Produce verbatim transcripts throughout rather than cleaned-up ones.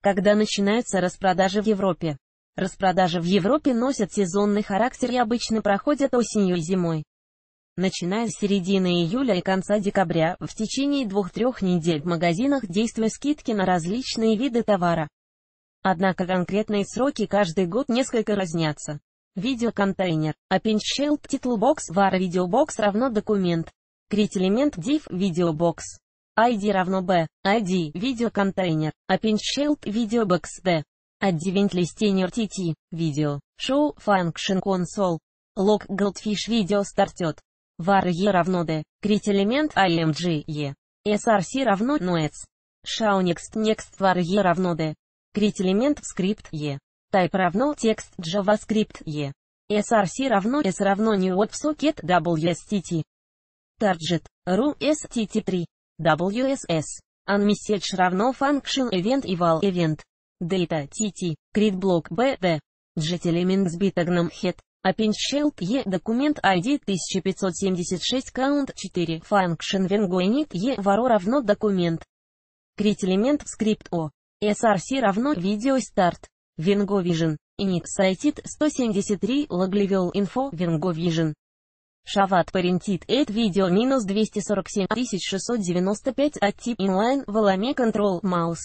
Когда начинаются распродажи в Европе? Распродажи в Европе носят сезонный характер и обычно проходят осенью и зимой. Начиная с середины июля и конца декабря, в течение двух-трех недель в магазинах действуют скидки на различные виды товара. Однако конкретные сроки каждый год несколько разнятся. Видеоконтейнер, Append Shelf, Title Box, var Videobox равно документ. Create элемент div, Videobox. ай ди равно b, ай ди, видеоконтейнер, Append Shelf, Videobox d. Advent Listener tt, видео, Show, Function Console. Log, Goldfish Video Started. var e равно d, Create элемент img e. src равно noets. Show next, next var e равно d. Create элемент скрипт e. Type равно текст JavaScript e. src равно s равно new WebSocket wstt. Target, ru S T T три. дабл ю эс эс. Unmessage равно function event eval event. Data tt. Create block b d. Get element с битагном head. Append Shelf e. Документ ай ди тысяча пятьсот семьдесят шесть count четыре. Function vengo init e. var равно документ. Create элемент скрипт o. src равно video start. Vengo vision. Init cited сто семьдесят три. Log level info Vengo vision. Шават Parented eight видео минус двести сорок семь тысяч шестьсот девяносто пять от тип inline Valame Control Mouse.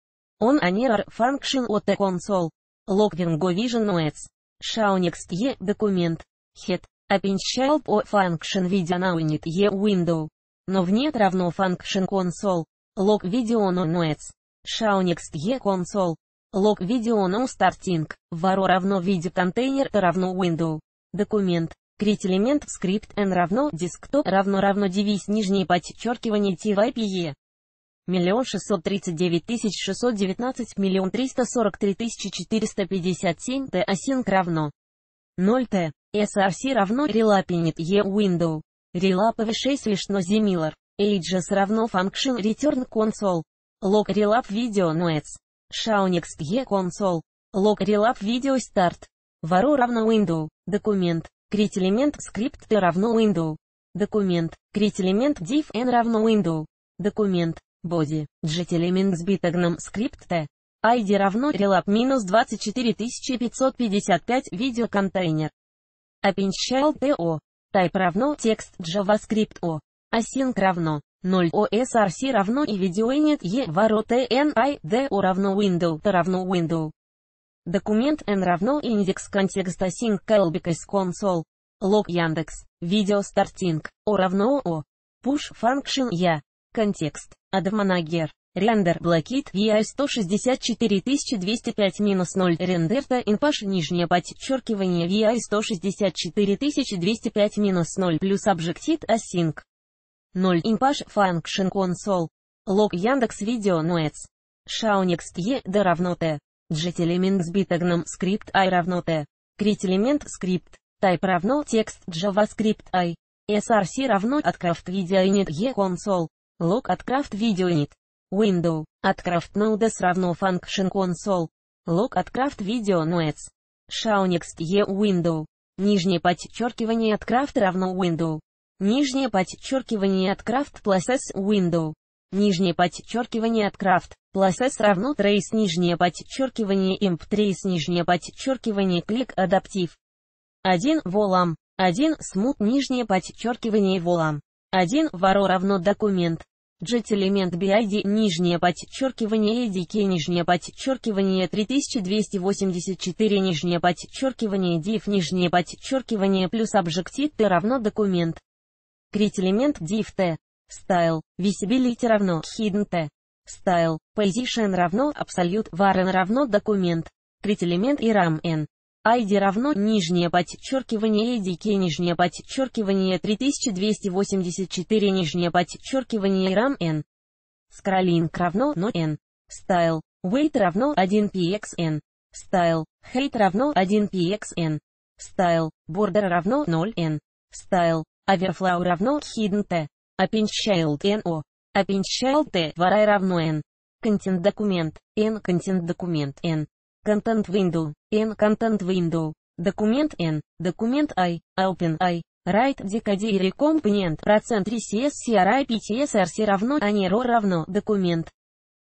On Anerar Function от Console. Log Vengo Vision Noets. Show Next E документ. Head. Append Shelf O Function Video Now Init E Window. Но нет равно Function Console. Log Video No Noets. Show Next E Console. Log Video No Starting. var равно видеоконтейнер равно Window. Документ. Create элемент скрипт n равно desktop равно равно девиз нижнее подчеркивание type миллион шестьсот тридцать девять тысяч шестьсот девятнадцать миллион триста сорок три тысячи четыреста пятьдесят семь t async равно ноль t. src равно relapinit e window. Relap v шесть лишно similar. Ages равно function return console. Log relap video noets. Show next e console. Log relap video start. var равно window. Документ. Create элемент скрипт t равно window. Документ. Create элемент div n равно window. Документ. Body. Get элемент с битагном скрипт t. ай ди равно relap минус двадцать четыре тысячи пятьсот пятьдесят пять видеоконтейнер. Append Shelf to. Type равно текст JavaScript o. Async равно ноль. O src равно и видеоинит e var tni d o равно window t равно window. Документ n равно индекс контекст async callback из console. Log Яндекс. Video starting. O равно o. Push function я. Контекст. Admanager. Render блокит ви сто шестьдесят четыре тысячи двести пять минус ноль. Рендерта инпаш нижнее подчеркивание ви сто шестьдесят четыре тысячи двести пять минус ноль плюс Objective Async. ноль. Инпаш function console. Log Яндекс Video Noets. Show next e d равно t. Get элемент с битагном скрипт i равно t. Create элемент скрипт. Type равно текст JavaScript i. src равно atcraft video init e console. Log atcraft video init. Window. Atcraft nodes равно function console. Log atcraft video noets. Show next e window. Нижнее подчеркивание atcraft равно window. Нижнее подчеркивание atcraft plus s window. Нижнее подчеркивание atcraft plus s равно trace нижнее подчеркивание imp trace нижнее подчеркивание click адаптив. один volam. один smooth нижнее подчеркивание volam. один var равно документ. Get элемент bid нижнее подчеркивание edk нижнее подчеркивание три тысячи двести восемьдесят четыре нижнее подчеркивание div нижнее подчеркивание плюс Objective t равно документ. Create элемент div t. Style. Visibility равно hidden t. Style. Position равно absolute var n равно документ. Create элемент iram n. ай ди равно нижнее подчеркивание edk нижнее подчеркивание три тысячи двести восемьдесят четыре нижнее подчеркивание iram n. Scrolling равно no n. Style. Weight равно один pxn. Style. Height равно один pxn. Style. Border равно ноль n. Style. Overflow равно hidden t. Append Shelf no. Append Shelf t var i равно n. Content документ n. Content документ n. Content window n. Content window. Документ n. Документ i. Open i. Write decodere component процент ресс cri ptsrc равно anero равно документ.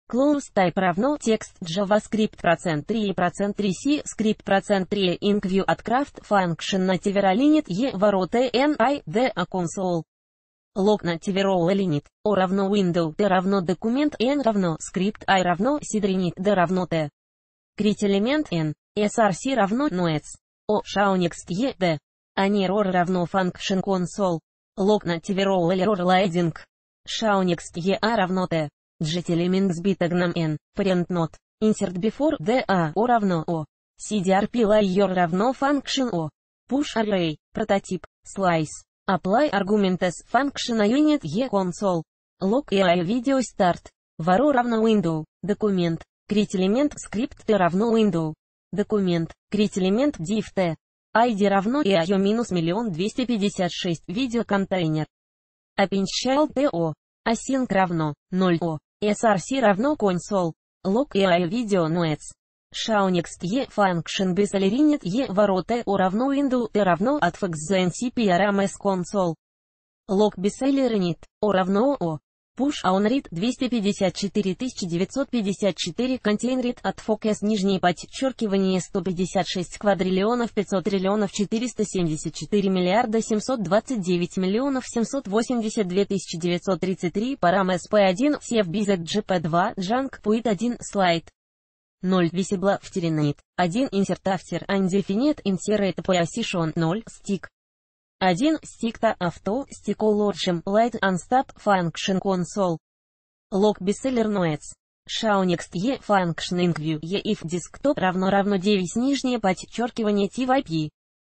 Close type равно текст JavaScript процент три процент три C скрипт процент три IncView от craft function native line e ворота n i d a console. Log native role line o равно window t равно документ n равно скрипт I равно seed d равно t. Crit элемент n, src равно noets. O shaunext e d. Ani error равно function console. Log native role error loading. Shaunext e a равно t. Jet element с битагном n, parent not, insert before d a o равно o, cdrp layer равно function o, push array, прототип, slice, apply arguments function unit e console, log ai video start, varo равно window, документ, crit элемент скрипт t равно window, документ, crit элемент div t, id равно io минус миллион двести пятьдесят шесть видео контейнер, append child to, async равно ноль o. src равно console, log ai video noets, shaunext e function besalerinit e ворота o равно window t равно atfx ncp rms console, log besalerinit, o равно o, push onRead двести пятьдесят четыре тысячи девятьсот пятьдесят четыре containRead atfx нижнее подчеркивание сто пятьдесят шесть квадриллионов пятьсот триллионов четыреста семьдесят четыре миллиарда семьсот двадцать девять миллионов семьсот восемьдесят две тысячи девятьсот тридцать три парам эс пи один cfbz gp два junk point один слайд ноль visible втеринает один insert after undefined insert position ноль stick один stick авто stick light unstop function console log bestseller noets shaunext e function incview e if desktop равно равно девять нижнее подчеркивание typ e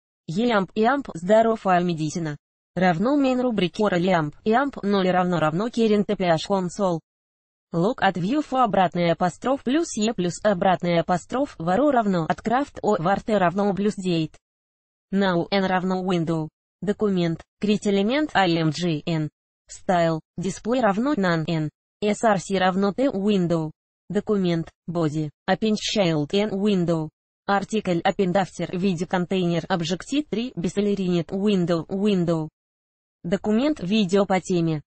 amp и amp здоровая медицина равно main рубрики or amp и amp ноль равно равно current ph console log от view for обратный апостроф плюс e плюс обратный апостроф варо равно от craft o var t равно плюс date now n равно window документ, crit элемент img n, style, display равно none n, src равно t window, документ, body, append child n window, article append after виде контейнер objective три besalerinit window window, документ видео по теме,